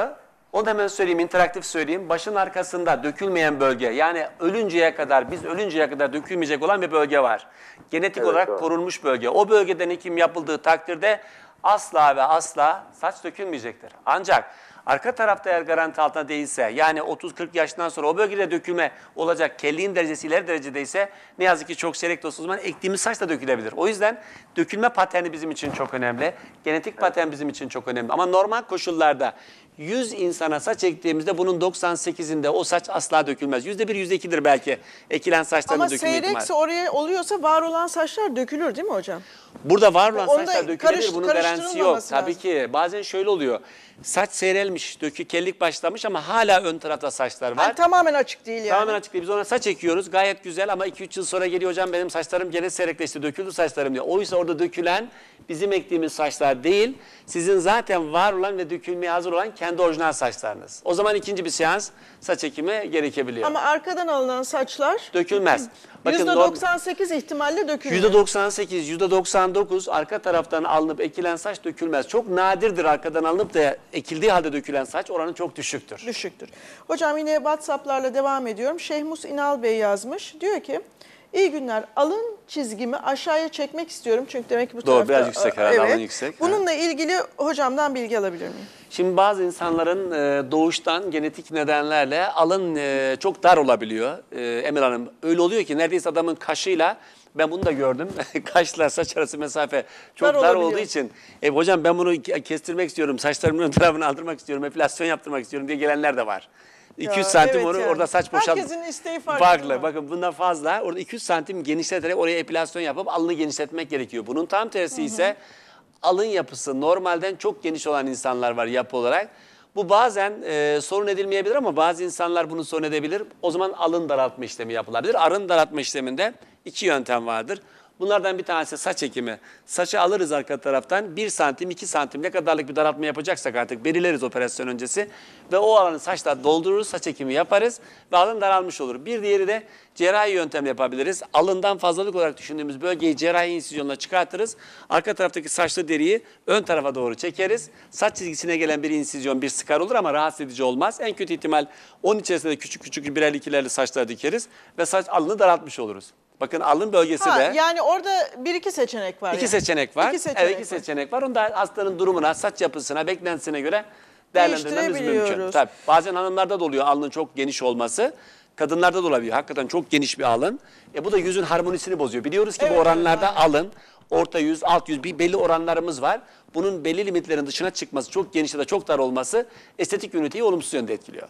Onu da hemen söyleyeyim, interaktif söyleyeyim. Başın arkasında dökülmeyen bölge, yani ölünceye kadar, biz ölünceye kadar dökülmeyecek olan bir bölge var. Genetik Evet, olarak doğru. korunmuş bölge. O bölgeden ekim yapıldığı takdirde asla ve asla saç dökülmeyecektir. Ancak arka tarafta eğer garanti altında değilse, yani otuz kırk yaşından sonra o bölgede dökülme olacak, kelliğin derecesi ileri derecedeyse ne yazık ki çok selektosuz zaman ektiğimiz saç da dökülebilir. O yüzden dökülme paterni bizim için çok önemli. Genetik patern bizim için çok önemli. Ama normal koşullarda yüz insana saç ektiğimizde bunun doksan sekizinde o saç asla dökülmez. yüzde bir, yüzde ikidir belki ekilen saçların Ama dökülme ihtimali. seyrekse oraya oluyorsa var olan saçlar dökülür değil mi hocam? Burada var olan Onda saçlar dökülebilir, karış- bunun garantisi yok. karıştırılmaması Tabii lazım. ki bazen şöyle oluyor. Saç seyrelmiş, dökü kellik başlamış ama hala ön tarafta saçlar var. Yani tamamen açık değil yani. Tamamen açık değil. Biz ona saç ekiyoruz. Gayet güzel ama iki üç yıl sonra geliyor hocam benim saçlarım gene seyrekleşti, döküldü saçlarım diyor. Oysa orada dökülen bizim ektiğimiz saçlar değil, sizin zaten var olan ve dökülmeye hazır olan kendi orijinal saçlarınız. O zaman ikinci bir seans saç ekimi gerekebiliyor. Ama arkadan alınan saçlar Dökülmez. Bakın yüzde norm- doksan sekiz ihtimalle dökülüyor. yüzde doksan sekiz, yüzde doksan dokuz arka taraftan alınıp ekilen saç dökülmez. Çok nadirdir arkadan alınıp da ekildiği halde dökülen saç, oranı çok düşüktür. Düşüktür. Hocam yine WhatsApp'larla devam ediyorum. Şehmus İnal Bey yazmış. Diyor ki iyi günler, alın çizgimi aşağıya çekmek istiyorum. Çünkü demek ki bu Doğru, tarafta. biraz yüksek herhalde, alın yüksek. Bununla ilgili hocamdan bilgi alabilir miyim? Şimdi bazı insanların e, doğuştan genetik nedenlerle alın e, çok dar olabiliyor. E, Emel Hanım öyle oluyor ki neredeyse adamın kaşıyla, ben bunu da gördüm, kaşla saç arası mesafe çok Dar dar, olabiliyor. olduğu için e, hocam ben bunu ke- kestirmek istiyorum, saçlarımın ön tarafını aldırmak istiyorum, epilasyon yaptırmak istiyorum diye gelenler de var. iki yüz Ya, santim evet onu yani. orada saç boşalt. Herkesin isteği farklı. Farklı. Bakın bundan fazla. Orada iki yüz santim genişleterek oraya epilasyon yapıp alını genişletmek gerekiyor. Bunun tam tersi ise alın yapısı normalden çok geniş olan insanlar var yapı olarak. Bu bazen e, sorun edilmeyebilir ama bazı insanlar bunu sorun edebilir. O zaman alın daraltma işlemi yapılabilir. Alın daraltma işleminde iki yöntem vardır. Bunlardan bir tanesi saç ekimi. Saçı alırız arka taraftan bir santim, iki santim ne kadarlık bir daraltma yapacaksak artık belirleriz operasyon öncesi. Ve o alanı saçla doldururuz, saç ekimi yaparız ve alın daralmış olur. Bir diğeri de cerrahi yöntem yapabiliriz. Alından fazlalık olarak düşündüğümüz bölgeyi cerrahi insizyonla çıkartırız. Arka taraftaki saçlı deriyi ön tarafa doğru çekeriz. Saç çizgisine gelen bir insizyon, bir skar olur ama rahatsız edici olmaz. En kötü ihtimal onun içerisinde küçük küçük birerli ikilerli saçlar dikeriz ve saç alını daraltmış oluruz. Bakın alın bölgesi Ha, de... yani orada bir iki seçenek var. İki yani. seçenek var. İki seçenek evet, iki var. seçenek var. Onu da hastanın durumuna, saç yapısına, beklentisine göre değerlendirmemiz mümkün. Değiştirebiliyoruz. Tabii, bazen hanımlarda da oluyor alnın çok geniş olması. Kadınlarda da olabiliyor. Hakikaten çok geniş bir alın. E bu da yüzün harmonisini bozuyor. Biliyoruz ki Evet, bu oranlarda evet, alın, orta yüz, alt yüz bir belli oranlarımız var. Bunun belli limitlerin dışına çıkması, çok geniş ya da çok dar olması estetik üniteyi olumsuz yönde etkiliyor.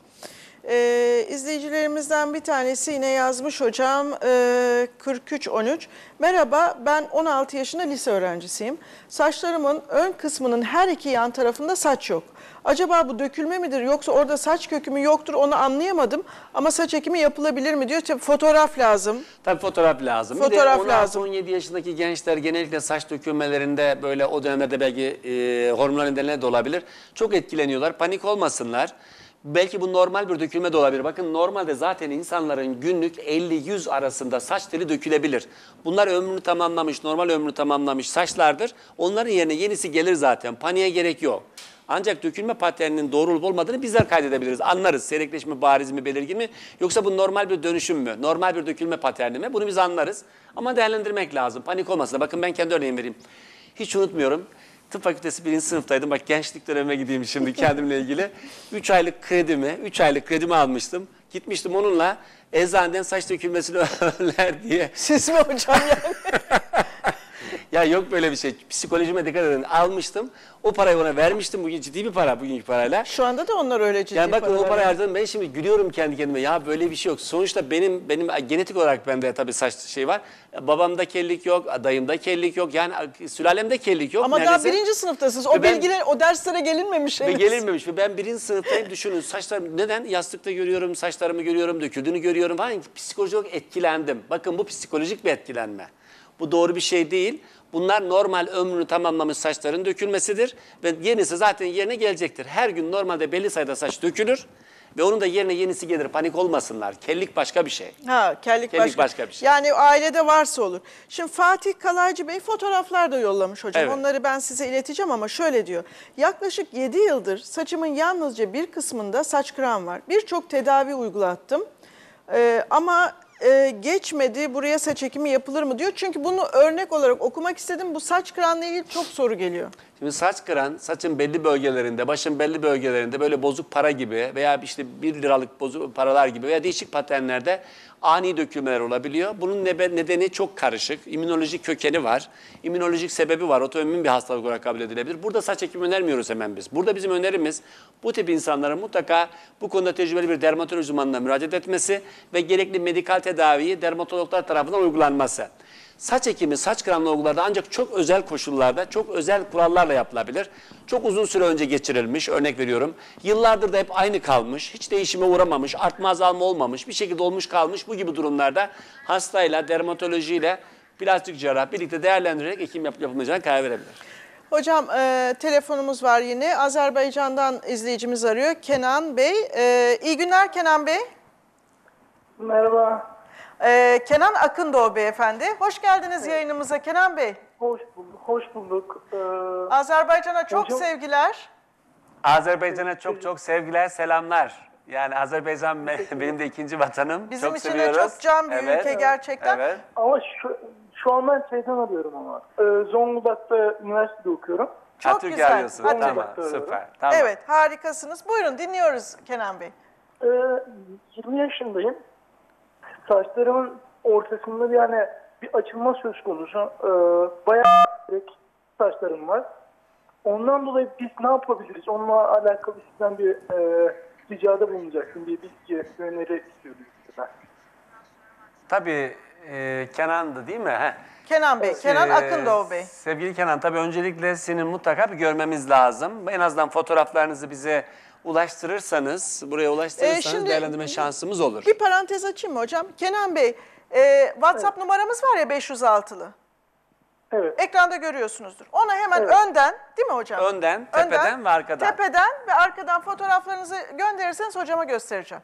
Ee, izleyicilerimizden bir tanesi yine yazmış hocam, ee, kırk üç on üç. Merhaba, ben on altı yaşında lise öğrencisiyim. Saçlarımın ön kısmının her iki yan tarafında saç yok. Acaba bu dökülme midir yoksa orada saç kökü yoktur, onu anlayamadım. Ama saç ekimi yapılabilir mi diyor. Tabii fotoğraf lazım. Tabii fotoğraf lazım. Fotoğraf bir de lazım. on altı on yedi yaşındaki gençler genellikle saç dökülmelerinde böyle o dönemlerde belki e, hormonal nedenler de olabilir. Çok etkileniyorlar. Panik olmasınlar. Belki bu normal bir dökülme de olabilir. Bakın normalde zaten insanların günlük elli yüz arasında saç teli dökülebilir. Bunlar ömrünü tamamlamış, normal ömrünü tamamlamış saçlardır. Onların yerine yenisi gelir zaten. Paniğe gerek yok. Ancak dökülme paterninin doğru olup olmadığını bizler kaydedebiliriz. Anlarız. Seyrekleşme bariz mi, belirgin mi? Yoksa bu normal bir dönüşüm mü? Normal bir dökülme paterni mi? Bunu biz anlarız. Ama değerlendirmek lazım. Panik olmasın. Bakın ben kendi örneğimi vereyim. Hiç unutmuyorum. Tıp fakültesi birinci sınıftaydım. Bak gençlik dönemime gideyim şimdi kendimle ilgili. üç aylık kredimi, üç aylık kredimi almıştım. Gitmiştim onunla eczaneden saç dökülmesini önler diye. Siz mi hocam yani? Ya yok böyle bir şey. Psikolojime dikkat edin. Almıştım. O parayı ona vermiştim. Bugün ciddi bir para bugünkü parayla. Şu anda da onlar öyle ciddi Yani bakın o paralar. parayı harcadım. Ben şimdi gülüyorum kendi kendime. Ya böyle bir şey yok. Sonuçta benim benim genetik olarak bende tabii saç şey var. Babamda kellik yok, dayımda kellik yok. Yani sülalemde kellik yok. Ama Neredeyse. daha birinci sınıftasınız. O Ve ben- bilgiler, o derslere gelinmemiş. Ve henüz. gelinmemiş ve ben birinci sınıftayım düşünün saçlarım neden yastıkta görüyorum saçlarımı görüyorum döküldüğünü görüyorum falan psikolojik olarak etkilendim. Bakın bu psikolojik bir etkilenme. Bu doğru bir şey değil. Bunlar normal ömrünü tamamlamış saçların dökülmesidir ve yenisi zaten yerine gelecektir. Her gün normalde belli sayıda saç dökülür Ve onun da yerine yenisi gelir, panik olmasınlar. Kellik başka bir şey. Ha, kellik, Kellik başka. başka bir şey. Yani ailede varsa olur. Şimdi Fatih Kalaycı Bey fotoğraflar da yollamış hocam. Evet. Onları ben size ileteceğim ama şöyle diyor. Yaklaşık yedi yıldır saçımın yalnızca bir kısmında saç kıran var. Birçok tedavi uygulattım. Ee, ama e, geçmedi, buraya saç ekimi yapılır mı diyor. Çünkü bunu örnek olarak okumak istedim. Bu saç kıranla ilgili çok soru geliyor. Şimdi saç kıran, saçın belli bölgelerinde, başın belli bölgelerinde böyle bozuk para gibi veya işte bir liralık bozuk paralar gibi veya değişik paternlerde ani dökülmeler olabiliyor. Bunun nedeni çok karışık. İmmünolojik kökeni var. İmmünolojik sebebi var. Otoimmün bir hastalık olarak kabul edilebilir. Burada saç ekimi önermiyoruz hemen biz. Burada bizim önerimiz bu tip insanların mutlaka bu konuda tecrübeli bir dermatoloji uzmanına müracaat etmesi ve gerekli medikal tedaviyi dermatologlar tarafından uygulanması. Saç ekimi, saç kıranlı olgularda ancak çok özel koşullarda, çok özel kurallarla yapılabilir. Çok uzun süre önce geçirilmiş, örnek veriyorum. Yıllardır da hep aynı kalmış, hiç değişime uğramamış, artma azalma olmamış, bir şekilde olmuş kalmış. Bu gibi durumlarda hastayla, dermatolojiyle, plastik cerrah birlikte değerlendirerek ekim yap yapılmayacağına karar verebilir. Hocam e, telefonumuz var yine. Azerbaycan'dan izleyicimiz arıyor. Kenan Bey. E, iyi günler Kenan Bey. Merhaba. Ee, Kenan Akındoğu beyefendi. Hoş geldiniz yayınımıza Kenan Bey. Hoş bulduk. Hoş bulduk. Ee, Azerbaycan'a çok Hocam- sevgiler. Azerbaycan'a çok çok sevgiler, selamlar. Yani Azerbaycan benim de ikinci vatanım. Bizim çok için de seviyoruz. çok can bir Evet, ülke gerçekten. Evet. ama şu, şu an ben şeyden arıyorum ama. Ee, Zonguldak'ta üniversitede okuyorum. Çok Ha, Türkiye güzel. arıyorsun. Hadi. Tamam, Hadi. süper. Tamam. Evet, harikasınız. Buyurun dinliyoruz Kenan Bey. Ee, yirmi yaşındayım. Saçlarımın ortasında bir yani bir açılma söz konusu. Ee, bayağı direkt saçlarım var. Ondan dolayı biz ne yapabiliriz? Onunla alakalı sizden bir e, ricada bulunacaksın. Bir bilgi, bir öneri istiyoruz sizden. Tabii e, Kenan'dı değil mi? Heh. Kenan Bey, Kenan Ee, Akındoğu Bey. Sevgili Kenan, tabii öncelikle senin mutlaka bir görmemiz lazım. En azından fotoğraflarınızı bize ulaştırırsanız, buraya ulaştırırsanız Ee, şimdi- değerlendirme şansımız olur. Bir parantez açayım mı hocam? Kenan Bey, e, WhatsApp numaramız var ya beş yüz altılı. Evet. Ekranda görüyorsunuzdur. Ona hemen Evet. önden, değil mi hocam? Önden, tepeden ve arkadan. Tepeden ve arkadan fotoğraflarınızı gönderirseniz hocama göstereceğim.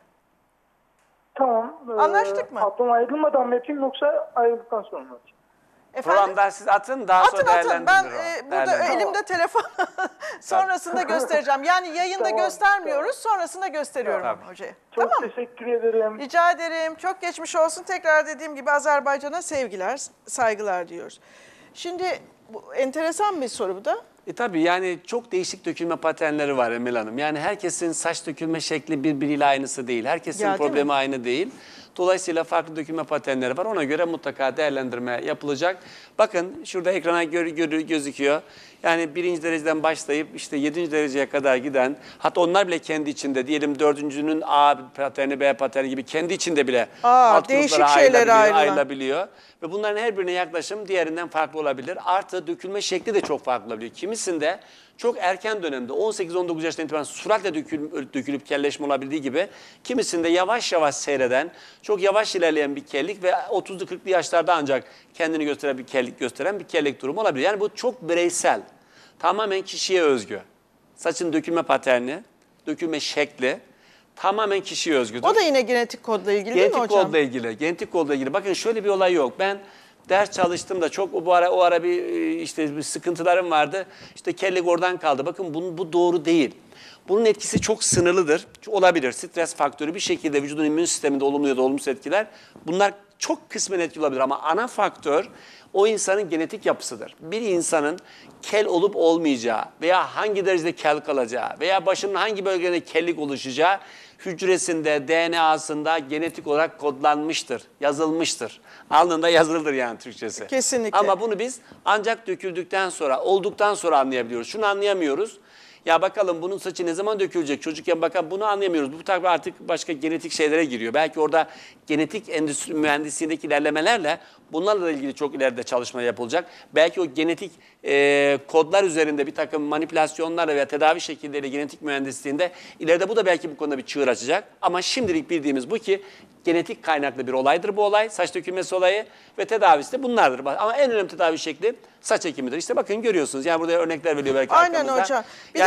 Tamam. ee, Anlaştık mı? Ablam ayrılmadan mı yapayım yoksa ayrıldıktan sonra mı yapayım? Efendim? Programdan siz atın, daha Atın sonra atın. Ben değerlendirilir o. e, burada Değerlendirilir. elimde telefon sonrasında göstereceğim. Yani yayında Tamam, göstermiyoruz, sonrasında gösteriyorum Tamam. hocaya. Çok Tamam mı? teşekkür ederim. Rica ederim. Çok geçmiş olsun. Tekrar dediğim gibi Azerbaycan'a sevgiler, saygılar diyoruz. Şimdi bu enteresan bir soru bu da. E tabii yani çok değişik dökülme paternleri var Emel Hanım. Yani herkesin saç dökülme şekli birbiriyle aynısı değil. Herkesin Ya, değil mi? problemi aynı değil. Dolayısıyla farklı dökülme paternleri var. Ona göre mutlaka değerlendirme yapılacak. Bakın şurada ekrana gör, gör, gözüküyor. Yani birinci dereceden başlayıp işte yedinci dereceye kadar giden, hatta onlar bile kendi içinde, diyelim dördüncünün A paterni, B paterni gibi kendi içinde bile Aa, alt değişik gruplara şeylere ayrılabiliyor, ayrılan. ayrılabiliyor. Ve bunların her birine yaklaşım diğerinden farklı olabilir. Artı dökülme şekli de çok farklı olabiliyor. Kimisinde çok erken dönemde on sekiz on dokuz yaşından itibaren süratle dökül, dökülüp kelleşme olabildiği gibi kimisinde yavaş yavaş seyreden, çok yavaş ilerleyen bir kellik ve otuzlu kırklı yaşlarda ancak kendini gösteren bir kellik gösteren bir kellik durumu olabilir. Yani bu çok bireysel, tamamen kişiye özgü. Saçın dökülme paterni, dökülme şekli tamamen kişiye özgüdür. O da yine genetik kodla ilgili değil mi Genetik hocam? kodla ilgili, genetik kodla ilgili. Bakın şöyle bir olay yok. Ben ders çalıştım da çok bu ara o ara bir işte bir sıkıntılarım vardı. İşte kellik oradan kaldı. Bakın bu, bu doğru değil. Bunun etkisi çok sınırlıdır. Olabilir. Stres faktörü bir şekilde vücudun immün sisteminde olumlu ya da olumsuz etkiler. Bunlar çok kısmen etkili olabilir ama ana faktör o insanın genetik yapısıdır. Bir insanın kel olup olmayacağı veya hangi derecede kel kalacağı veya başının hangi bölgelerinde kellik oluşacağı hücresinde, D N A'sında genetik olarak kodlanmıştır, yazılmıştır. Alnında yazılıdır yani Türkçesi. Kesinlikle. Ama bunu biz ancak döküldükten sonra, olduktan sonra anlayabiliyoruz. Şunu anlayamıyoruz. Ya bakalım bunun saçı ne zaman dökülecek? Çocukken bakalım bunu anlayamıyoruz. Bu tabii artık başka genetik şeylere giriyor. Belki orada genetik endüstri mühendisliğindeki ilerlemelerle bunlarla ilgili çok ileride çalışma yapılacak. Belki o genetik e, kodlar üzerinde bir takım manipülasyonlarla veya tedavi şekilleriyle genetik mühendisliğinde ileride bu da belki bu konuda bir çığır açacak. Ama şimdilik bildiğimiz bu ki genetik kaynaklı bir olaydır bu olay. Saç dökülmesi olayı ve tedavisi de bunlardır. Ama en önemli tedavi şekli saç ekimidir. İşte bakın görüyorsunuz. Yani burada örnekler veriyor belki Aynen arkamızda. hocam. Bir Yani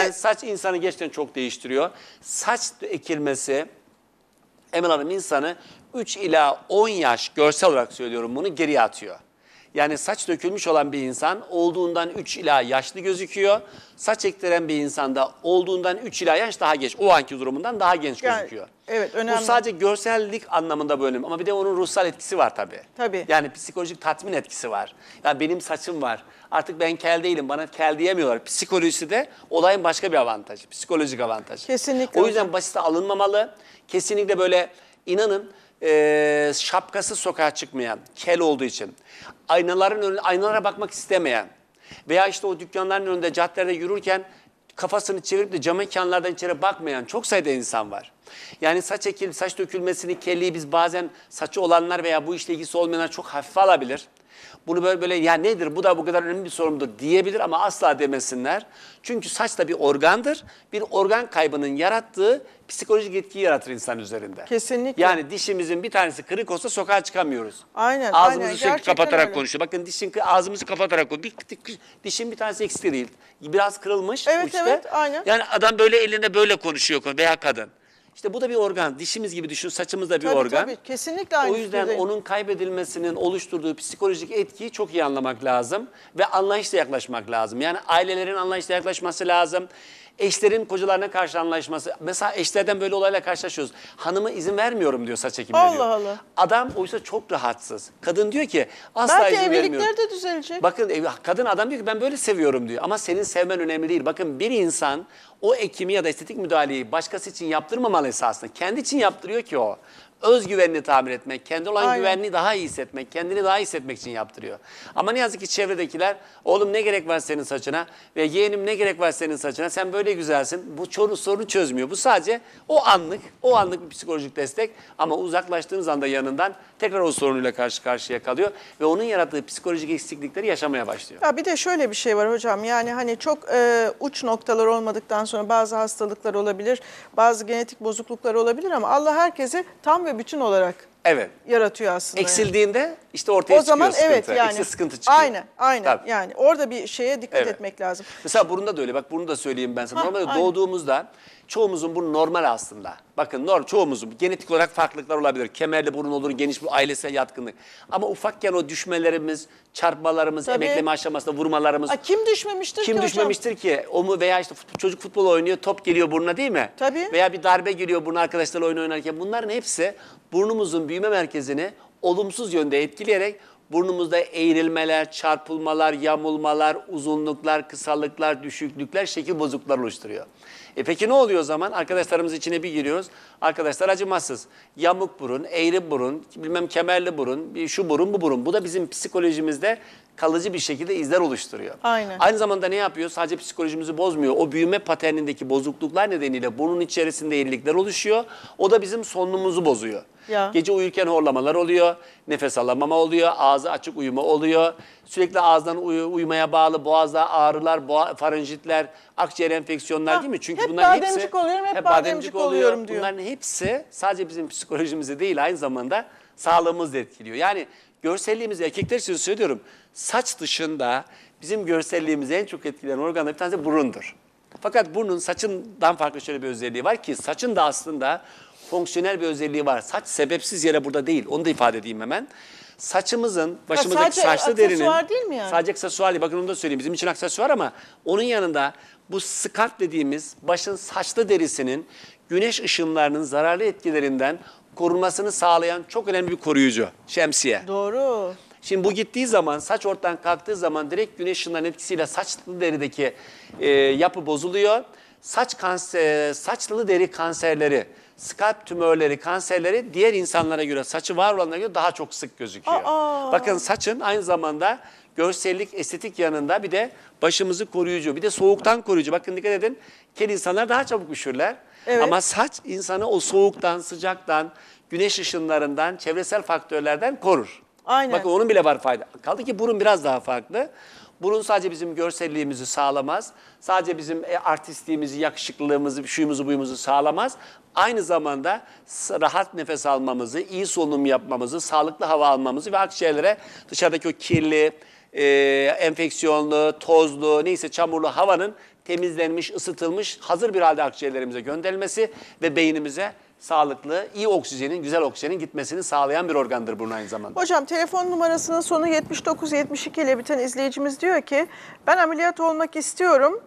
Yani saç insanı gerçekten çok değiştiriyor. Saç ekilmesi Emel Hanım insanı üç ila on yaş, görsel olarak söylüyorum bunu, geriye atıyor. Yani saç dökülmüş olan bir insan olduğundan üç ila yaşlı gözüküyor. Saç ektiren bir insanda olduğundan üç ila yaş daha genç. O anki durumundan daha genç Yani, gözüküyor. evet, önemli. Bu sadece görsellik anlamında bölüm ama bir de onun ruhsal etkisi var tabii. Tabii. Yani psikolojik tatmin etkisi var. Yani benim saçım var. Artık ben kel değilim. Bana kel diyemiyorlar. Psikolojisi de olayın başka bir avantajı. Psikolojik avantajı. Kesinlikle O yüzden hocam. basite alınmamalı. Kesinlikle böyle inanın e, şapkası sokağa çıkmayan, kel olduğu için, aynaların önüne, aynalara bakmak istemeyen veya işte o dükkanların önünde caddelerde yürürken kafasını çevirip de cam mekanlardan içeri bakmayan çok sayıda insan var. Yani saç ekil, saç dökülmesini, kelliği biz bazen saçı olanlar veya bu işle ilgisi olmayanlar çok hafife alabilir. Bunu böyle böyle ya nedir bu da bu kadar önemli bir sorundur diyebilir ama asla demesinler. Çünkü saç da bir organdır. Bir organ kaybının yarattığı psikolojik etkiyi yaratır insan üzerinde. Kesinlikle. Yani dişimizin bir tanesi kırık olsa sokağa çıkamıyoruz. Aynen, Ağzımızı aynen. sürekli Gerçekten kapatarak öyle. konuşuyor. Bakın dişin ağzımızı kapatarak konuşuyor. Bir, bir, dişin bir tanesi eksik değil. Biraz kırılmış Evet, uçta. evet, aynen. Yani adam böyle elinde böyle konuşuyor veya kadın. İşte bu da bir organ. Dişimiz gibi düşün, saçımız da bir Tabii, organ. tabii. Kesinlikle aynı O yüzden fikirdeyim. onun kaybedilmesinin oluşturduğu psikolojik etkiyi çok iyi anlamak lazım ve anlayışla yaklaşmak lazım. Yani ailelerin anlayışla yaklaşması lazım. Eşlerin kocalarına karşı anlaşması. Mesela eşlerden böyle olayla karşılaşıyoruz. Hanımı izin vermiyorum diyor saç ekimine Allah diyor. Allah. Adam oysa çok rahatsız. Kadın diyor ki asla Belki izin vermiyorum. evlilikler de düzelecek. Bakın ev- kadın adam diyor ki ben böyle seviyorum diyor. Ama senin sevmen önemli değil. Bakın bir insan o ekimi ya da estetik müdahaleyi başkası için yaptırmamalı esasında. Kendi için yaptırıyor ki o. Özgüvenini tamir etmek, kendi olan Aynen. güvenliği daha iyi hissetmek, kendini daha iyi hissetmek için yaptırıyor. Ama ne yazık ki çevredekiler, oğlum ne gerek var senin saçına ve yeğenim ne gerek var senin saçına, sen böyle güzelsin. Bu çoğu sorunu çözmüyor. Bu sadece o anlık, o anlık bir psikolojik destek ama uzaklaştığınız anda yanından tekrar o sorunuyla karşı karşıya kalıyor ve onun yarattığı psikolojik eksiklikleri yaşamaya başlıyor. Ya bir de şöyle bir şey var hocam, yani hani çok e, uç noktalar olmadıktan sonra bazı hastalıklar olabilir, bazı genetik bozukluklar olabilir ama Allah herkesi tam ve bütün olarak Evet. yaratıyor aslında. yani. Eksildiğinde işte ortaya O zaman çıkıyor evet sıkıntı. yani. Eksik sıkıntı çıkıyor. Aynen, aynen. Tabii. Yani orada bir şeye dikkat Evet. etmek lazım. Mesela burunda da öyle. Bak bunu da söyleyeyim ben sana. Hah, Normalde aynen. doğduğumuzda çoğumuzun burnu normal aslında. Bakın normal, çoğumuzun genetik olarak farklılıklar olabilir. Kemerli burun olur, geniş bir ailesel yatkınlık. Ama ufakken o düşmelerimiz, çarpmalarımız, Tabii. emekleme aşamasında vurmalarımız. Aa, kim düşmemiştir Kim ki düşmemiştir ki? O mu veya işte fut- çocuk futbol oynuyor, top geliyor burnuna değil mi? Tabii. Veya bir darbe geliyor burnuna arkadaşlarla oyun oynarken. Bunların hepsi burnumuzun büyüme merkezini olumsuz yönde etkileyerek burnumuzda eğrilmeler, çarpılmalar, yamulmalar, uzunluklar, kısalıklar, düşüklükler, şekil bozukluklar oluşturuyor. E peki ne oluyor o zaman? Arkadaşlarımız içine bir giriyoruz. Arkadaşlar acımasız. Yamuk burun, eğri burun, bilmem kemerli burun, bir şu burun, bu burun. Bu da bizim psikolojimizde kalıcı bir şekilde izler oluşturuyor. Aynen. Aynı zamanda ne yapıyor? Sadece psikolojimizi bozmuyor. O büyüme paternindeki bozukluklar nedeniyle burnun içerisinde eğrilikler oluşuyor. O da bizim solunumumuzu bozuyor. Ya. Gece uyurken horlamalar oluyor, nefes alamama oluyor, ağzı açık uyuma oluyor. Sürekli ağızdan uy- uyumaya bağlı boğazda ağrılar, boğa, faranjitler, akciğer enfeksiyonlar Ha, değil mi? Çünkü hep bunların hepsi bademcik oluyorum, hep bademcik oluyorum diyor. Bunların hepsi sadece bizim psikolojimizi değil aynı zamanda sağlığımızı da etkiliyor. Yani görselliğimizi erkekler için söylüyorum. Saç dışında bizim görselliğimizi en çok etkileyen organlar bir tanesi burundur. Fakat burnun saçından farklı şöyle bir özelliği var ki saçın da aslında fonksiyonel bir özelliği var. Saç sebepsiz yere burada değil. Onu da ifade edeyim hemen. Saçımızın, başımızdaki sadece saçlı derinin... aksesuar değil mi yani? Sadece aksesuar değil. Bakın onu da söyleyeyim. Bizim için aksesuar ama onun yanında bu scalp dediğimiz başın saçlı derisinin güneş ışınlarının zararlı etkilerinden korunmasını sağlayan çok önemli bir koruyucu. Şemsiye. Doğru. Şimdi bu gittiği zaman, saç ortadan kalktığı zaman direkt güneş ışınlarının etkisiyle saçlı derideki e, yapı bozuluyor. Saç kanser, saçlı deri kanserleri, scalp tümörleri, kanserleri diğer insanlara göre, saçı var olanlara göre daha çok sık gözüküyor. Aa! Bakın saçın aynı zamanda görsellik, estetik yanında bir de başımızı koruyucu, bir de soğuktan koruyucu. Bakın dikkat edin, kel insanlar daha çabuk üşürler. Evet. Ama saç insanı o soğuktan, sıcaktan, güneş ışınlarından, çevresel faktörlerden korur. Aynen. Bakın onun bile var fayda. Kaldı ki burun biraz daha farklı. Burun sadece bizim görselliğimizi sağlamaz. Sadece bizim e, artistliğimizi, yakışıklılığımızı, şuyumuzu, buyumuzu sağlamaz. Aynı zamanda rahat nefes almamızı, iyi solunum yapmamızı, sağlıklı hava almamızı ve akciğerlere dışarıdaki o kirli, e, enfeksiyonlu, tozlu, neyse çamurlu havanın temizlenmiş, ısıtılmış, hazır bir halde akciğerlerimize gönderilmesi ve beynimize sağlıklı, iyi oksijenin, güzel oksijenin gitmesini sağlayan bir organdır burun aynı zamanda. Hocam telefon numarasının sonu yetmiş dokuz yetmiş iki ile biten izleyicimiz diyor ki ben ameliyat olmak istiyorum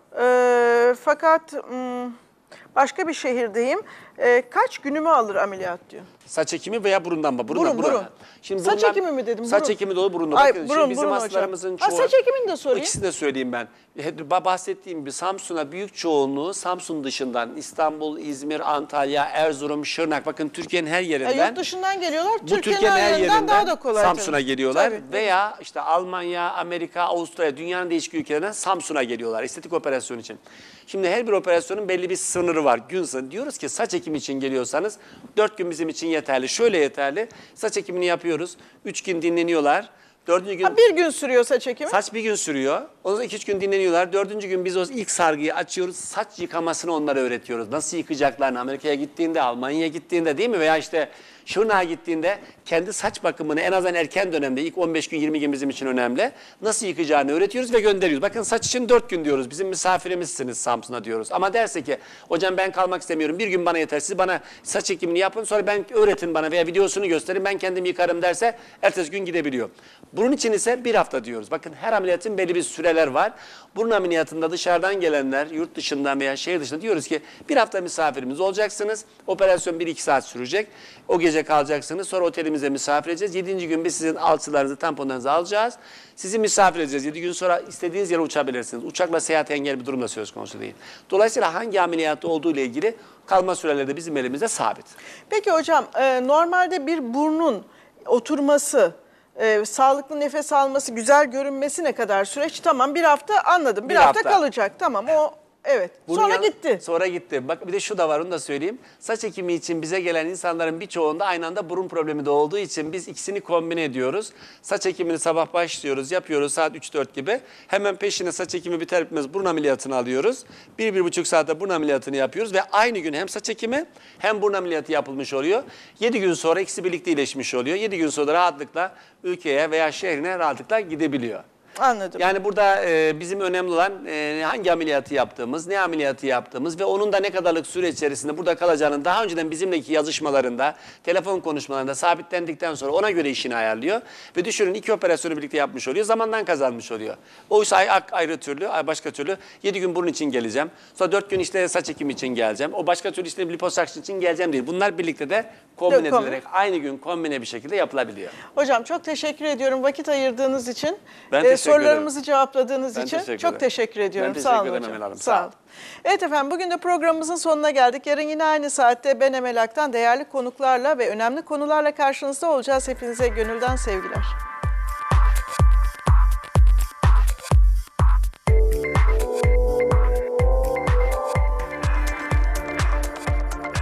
e, fakat m, başka bir şehirdeyim. E, kaç günümü alır ameliyat diyor. Saç ekimi veya burundan mı? Burundan, Burun, burun. Şimdi Saç burundan- ekimi mi dedim? Saç Burun. ekimi dolu burunda. Ay, Bakın burun, şimdi bizim burun hastalarımızın hocam. çoğu... Ha, saç ekimini de sorayım. İkisini de söyleyeyim ben. Hep bahsettiğim gibi Samsun'a büyük çoğunluğu Samsun dışından İstanbul, İzmir, Antalya, Erzurum, Şırnak. Bakın Türkiye'nin her yerinden. E, yurt dışından geliyorlar. Bu Türkiye'nin Türkiye'nin her her yerinden yerinden daha da kolay. Samsun'a tabii. geliyorlar Tabii. veya işte Almanya, Amerika, Avustralya, dünyanın değişik ülkelerinden Samsun'a geliyorlar estetik operasyon için. Şimdi her bir operasyonun belli bir sınırı var. Gün sınırı. Diyoruz ki saç ekimi için geliyorsanız dört gün bizim için yeterli. Şöyle yeterli. Saç ekimini yapıyoruz. üç gün dinleniyorlar. Dördüncü gün Ha, bir gün sürüyor saç ekimi. saç bir gün sürüyor. Ondan sonra iki üç gün dinleniyorlar. Dördüncü gün biz o ilk sargıyı açıyoruz. Saç yıkamasını onlara öğretiyoruz. Nasıl yıkayacaklarını Amerika'ya gittiğinde, Almanya'ya gittiğinde değil mi? Veya işte Şırnak'a gittiğinde kendi saç bakımını en azından erken dönemde ilk on beş gün yirmi gün bizim için önemli. Nasıl yıkayacağını öğretiyoruz ve gönderiyoruz. Bakın saç için dört gün diyoruz. Bizim misafirimizsiniz Samsun'a diyoruz. Ama derse ki hocam ben kalmak istemiyorum. Bir gün bana yeter. Siz bana saç ekimini yapın. Sonra ben öğretin bana veya videosunu gösterin. Ben kendim yıkarım derse ertesi gün gidebiliyor. Bunun için ise bir hafta diyoruz. Bakın her ameliyatın belli bir süreler var. Burun ameliyatında dışarıdan gelenler, yurt dışından veya şehir dışında diyoruz ki bir hafta misafirimiz olacaksınız. Operasyon bir iki saat sürecek. O gece kalacaksınız. Sonra otelimize misafir edeceğiz. Yedinci gün biz sizin alçılarınızı, tamponlarınızı alacağız. Sizi misafir edeceğiz. Yedi gün sonra istediğiniz yere uçabilirsiniz. Uçakla seyahat engel bir durumda söz konusu değil. Dolayısıyla hangi ameliyatta olduğu ile ilgili kalma süreleri de bizim elimizde sabit. Peki hocam e, normalde bir burnun oturması, e, sağlıklı nefes alması, güzel görünmesi ne kadar süreç? Tamam bir hafta anladım. Bir, Bir hafta, hafta. kalacak tamam o evet. Bunun Sonra yan- gitti. Sonra gitti. Bak bir de şu da var onu da söyleyeyim. Saç ekimi için bize gelen insanların birçoğunda aynı anda burun problemi de olduğu için biz ikisini kombine ediyoruz. Saç ekimini sabah başlıyoruz, yapıyoruz saat üç dört gibi. Hemen peşine saç ekimi biter bitmez burun ameliyatını alıyoruz. Bir, bir buçuk saatte burun ameliyatını yapıyoruz ve aynı gün hem saç ekimi hem burun ameliyatı yapılmış oluyor. Yedi gün sonra ikisi birlikte iyileşmiş oluyor. Yedi gün sonra rahatlıkla ülkeye veya şehrine rahatlıkla gidebiliyor. Anladım. Yani burada e, bizim önemli olan e, hangi ameliyatı yaptığımız, ne ameliyatı yaptığımız ve onun da ne kadarlık süre içerisinde burada kalacağının daha önceden bizimleki yazışmalarında, telefon konuşmalarında sabitlendikten sonra ona göre işini ayarlıyor. Ve düşünün iki operasyonu birlikte yapmış oluyor, zamandan kazanmış oluyor. Oysa ay, ayrı türlü, ay başka türlü yedi gün burun için geleceğim. Sonra dört gün işte saç ekimi için geleceğim. O başka türlü işte liposakşın için geleceğim değil. Bunlar birlikte de kombine Yok, edilerek aynı gün kombine bir şekilde yapılabiliyor. Hocam çok teşekkür ediyorum vakit ayırdığınız için. Ben e, teşekkür sorularımızı ederim. cevapladığınız Ben için teşekkür çok ederim. teşekkür ediyorum. Ben teşekkür Sağ olun ederim hocam. Emel Hanım, Sağ sağ olun. Evet efendim bugün de programımızın sonuna geldik. Yarın yine aynı saatte ben Emel Ak'tan değerli konuklarla ve önemli konularla karşınızda olacağız. Hepinize gönülden sevgiler.